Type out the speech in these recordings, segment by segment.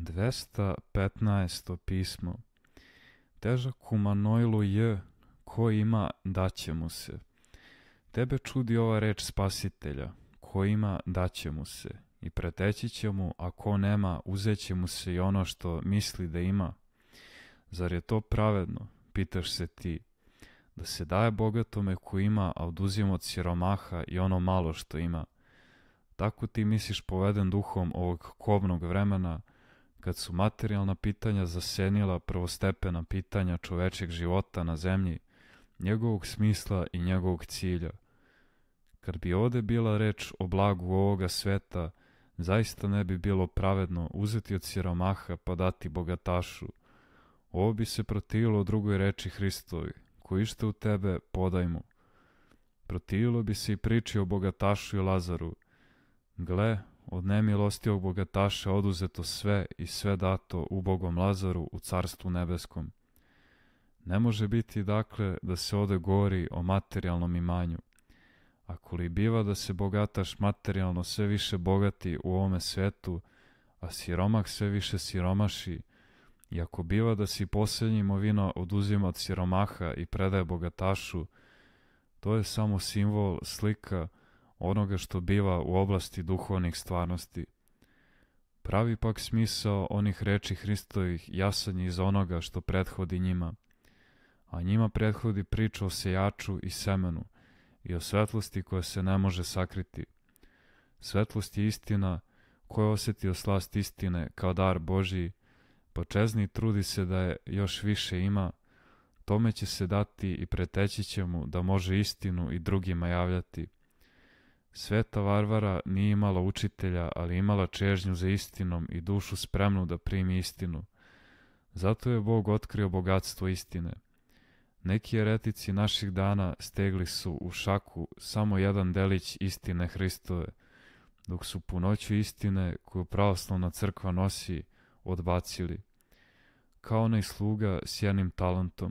215. pismo. Težak u Manojlu je, ko ima, daće mu se. Tebe čudi ova reč Spasitelja, ko ima, daće mu se. I preteći će mu, a ko nema, uzet će mu se i ono što misli da ima. Zar je to pravedno, pitaš se ti, da se daje bogatome ko ima, a oduzima od siromaha i ono malo što ima? Tako ti misliš poveden duhom ovog kobnog vremena, kad su materijalna pitanja zasenila prvostepena pitanja čovečeg života na zemlji, njegovog smisla i njegovog cilja. Kad bi ovde bila reč o blagu ovoga sveta, zaista ne bi bilo pravedno uzeti od siromaha pa dati bogatašu. Ovo bi se protivilo drugoj reči Hristovi, ko ište u tebe, podaj mu. Protivilo bi se i priči o bogatašu i Lazaru. Gle, od nemilostivog bogataša oduzeto sve i sve dato ubogom Lazaru u carstvu nebeskom. Ne može biti dakle da se ovde govori o materijalnom imanju. Ako li biva da se bogataš materijalno sve više bogati u ovome svetu, a siromah sve više siromaši, i ako biva da si posljednji imovina oduzima od siromaha i predaje bogatašu, to je samo simbol, slika onoga što biva u oblasti duhovnih stvarnosti. Pravi pak smisao onih reči Hristovih jasan je iz onoga što prethodi njima, a njima prethodi priča o sejaču i semenu i o svetlosti koja se ne može sakriti. Svetlost je istina, ko je osjetio slast istine kao dar Božiji, pa čezni i trudi se da je još više ima, tome će se dati i preteći će mu da može istinu i drugima javljati. Sveta Varvara nije imala učitelja, ali imala čežnju za istinom i dušu spremnu da primi istinu. Zato je Bog otkrio bogatstvo istine. Neki eretici naših dana stegli su u šaku samo jedan delić istine Hristove, dok su punoću istine koju pravoslavna crkva nosi odbacili. Kao onaj sluga s jednim talentom.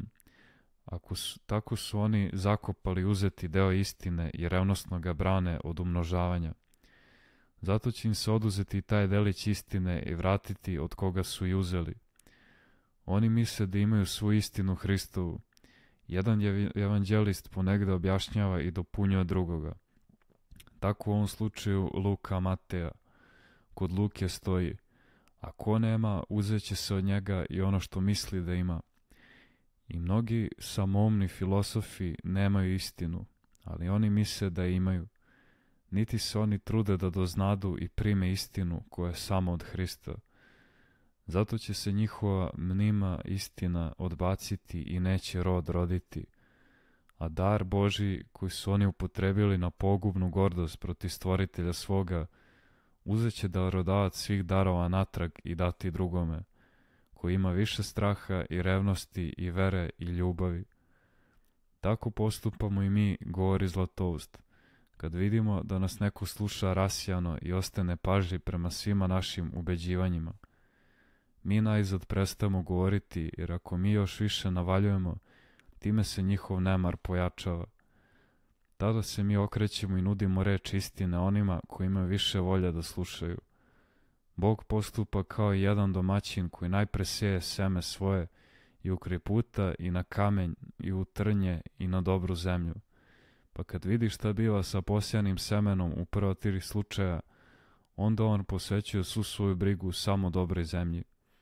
Tako su oni zakopali uzeti deo istine i revnosno ga brane od umnožavanja. Zato će im se oduzeti taj delić istine i vratiti od koga su i uzeli. Oni misle da imaju svu istinu Hristovu. Jedan evanđelist ponegde objašnjava i dopunjuje drugoga. Tako u ovom slučaju Luka Mateja. Kod Luke stoji: a ko nema, uzet će se od njega i ono što misli da ima. I mnogi samoumni filosofi nemaju istinu, ali oni misle da imaju. Niti se oni trude da doznadu i prime istinu koja je samo od Hrista. Zato će se njihova mnima istina odbaciti i neće rod roditi. A dar Božji koji su oni upotrebili na pogubnu gordost protiv stvoritelja svoga, uzet će da rodavac svih darova natrag i dati drugome, koji ima više straha i revnosti i vere i ljubavi. Tako postupamo i mi, govori Zlatoust, kad vidimo da nas neko sluša rasijano i ostane pažljiv prema svima našim ubeđivanjima. Mi najzad prestajemo govoriti, jer ako mi još više navaljujemo, time se njihov nemar pojačava. Tada se mi okrećemo i nudimo reč istine onima koji imaju više volje da slušaju. Bog postupa kao i jedan domaćin koji najpre seje seme svoje i ukraj puta i na kamen i u trnje i na dobru zemlju. Pa kad vidi šta biva sa posjanim semenom u prva 3 slučaja, onda on posvećuje svu svoju brigu samo dobroj zemlji.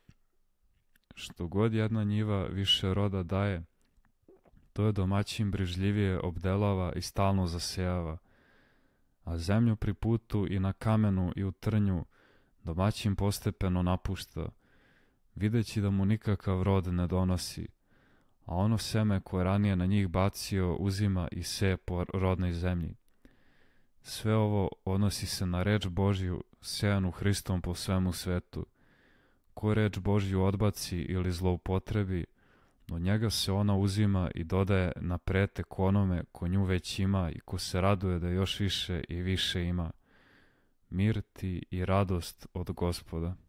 Što god jedna njiva više roda daje, to je domaćin brižljivije obdelava i stalno zasejava. A zemlju pri putu i na kamenu i u trnju domaćin postepeno napušta, videći da mu nikakav rod ne donosi, a ono seme koje ranije na njih bacio uzima i seje po rodnoj zemlji. Sve ovo odnosi se na reč Božju sejanu Hristom po svemu svetu. Ko reč Božju odbaci ili zloupotrebi, od njega se ona uzima i dodaje na pretek onome ko nju već ima i ko se raduje da još više i više ima. Mir ti i radost od Gospoda.